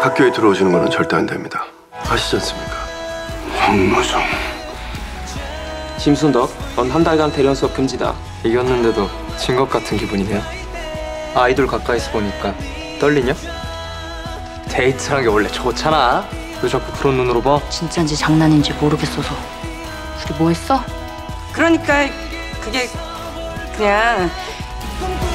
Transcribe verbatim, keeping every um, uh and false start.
학교에 들어오시는 거는 절대 안 됩니다. 아시지 않습니까? 황무성. 심순덕, 넌 한 달간 대련 수업 금지다. 이겼는데도 진 것 같은 기분이네요. 아이돌 가까이서 보니까 떨리냐? 데이트란 게 원래 좋잖아. 왜 자꾸 그런 눈으로 봐? 진짜인지 장난인지 모르겠어서. 우리 뭐 했어? 그러니까 그게 그냥